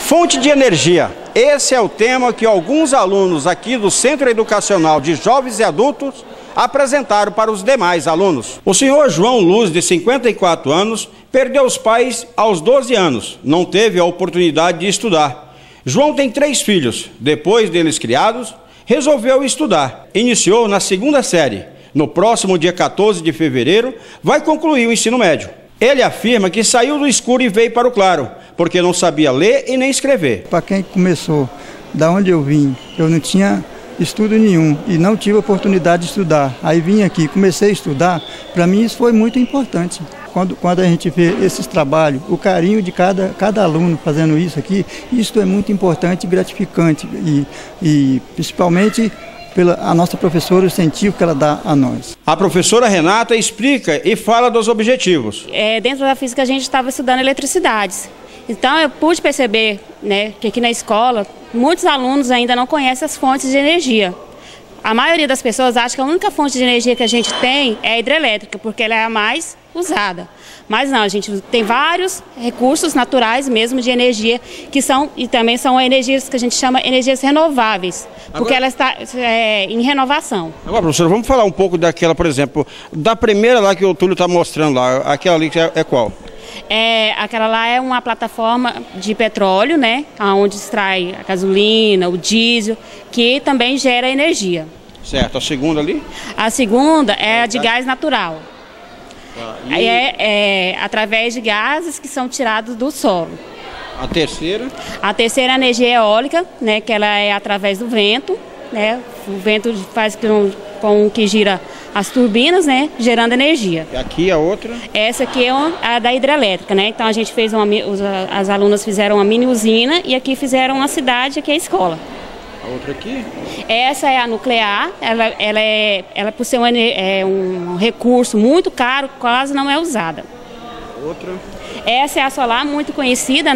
Fonte de energia. Esse é o tema que alguns alunos aqui do Centro Educacional de Jovens e Adultos apresentaram para os demais alunos. O senhor João Luz, de 54 anos, perdeu os pais aos 12 anos. Não teve a oportunidade de estudar. João tem 3 filhos. Depois deles criados, resolveu estudar. Iniciou na 2ª série. No próximo dia 14 de fevereiro, vai concluir o ensino médio. Ele afirma que saiu do escuro e veio para o claro, porque não sabia ler e nem escrever. Para quem começou, da onde eu vim, eu não tinha estudo nenhum e não tive oportunidade de estudar. Aí vim aqui, comecei a estudar, para mim isso foi muito importante. Quando a gente vê esses trabalhos, o carinho de cada aluno fazendo isso aqui, isso é muito importante e gratificante e principalmente a nossa professora, o incentivo que ela dá a nós. A professora Renata explica e fala dos objetivos. Dentro da física a gente estava estudando eletricidades. Então eu pude perceber, que aqui na escola muitos alunos ainda não conhecem as fontes de energia. A maioria das pessoas acha que a única fonte de energia que a gente tem é a hidrelétrica, porque ela é a mais usada. Mas não, a gente tem vários recursos naturais mesmo de energia que são, e também são energias que a gente chama energias renováveis, porque ela está em renovação. Agora, professor, vamos falar um pouco daquela, por exemplo, da primeira lá que o Túlio está mostrando lá, aquela ali que é qual? Aquela lá é uma plataforma de petróleo, onde extrai a gasolina, o diesel, que também gera energia. Certo, a segunda ali? A segunda é a de gás natural. Através de gases que são tirados do solo. A terceira? A terceira é a energia eólica, que ela é através do vento. O vento faz com que gira as turbinas, gerando energia. E aqui a outra? Essa aqui é a da hidrelétrica, Então a gente fez as alunas fizeram uma mini usina e aqui fizeram uma cidade, aqui é a escola. A outra aqui? Essa é a nuclear, ela por ser um recurso muito caro, quase não é usada. Outra? Essa é a solar, muito conhecida,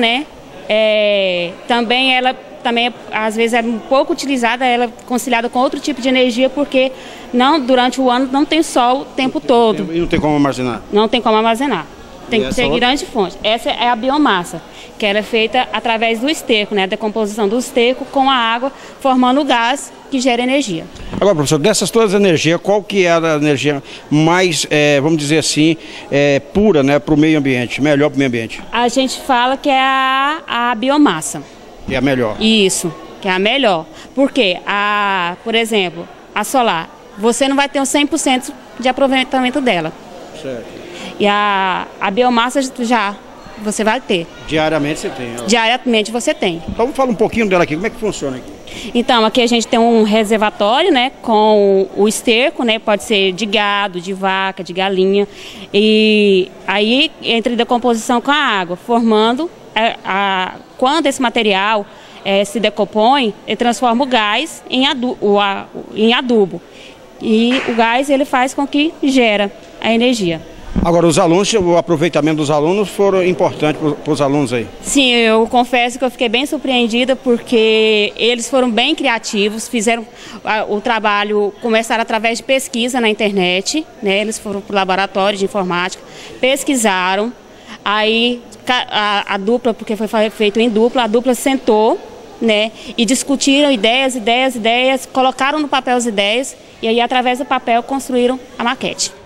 Também ela às vezes é um pouco utilizada, ela é conciliada com outro tipo de energia, porque durante o ano não tem sol o tempo todo. E não tem como armazenar? Não tem como armazenar. Tem que ter grande fonte. Essa é a biomassa, que ela é feita através do esterco, a decomposição do esterco com a água, formando o gás que gera energia. Agora, professor, dessas todas as energias, qual que é a energia mais, vamos dizer assim, pura, para o meio ambiente, melhor para o meio ambiente? A gente fala que é a biomassa. Que é a melhor? Isso, que é a melhor. Porque, por exemplo, a solar, você não vai ter um 100% de aproveitamento dela. Certo. E a biomassa já você vai ter. Diariamente você tem? Diariamente você tem. Então vamos falar um pouquinho dela aqui, como é que funciona aqui? Então, aqui a gente tem um reservatório, com o esterco, pode ser de gado, de vaca, de galinha. E aí entra em decomposição com a água, formando, quando esse material se decompõe, ele transforma o gás em adubo. E o gás ele faz com que gera a energia. Agora, o aproveitamento dos alunos foram importantes para os alunos aí? Sim, eu confesso que eu fiquei bem surpreendida porque eles foram bem criativos, fizeram o trabalho, começaram através de pesquisa na internet, eles foram para o laboratório de informática, pesquisaram, aí a dupla, porque foi feito em dupla, a dupla sentou, e discutiram ideias, colocaram no papel as ideias e aí através do papel construíram a maquete.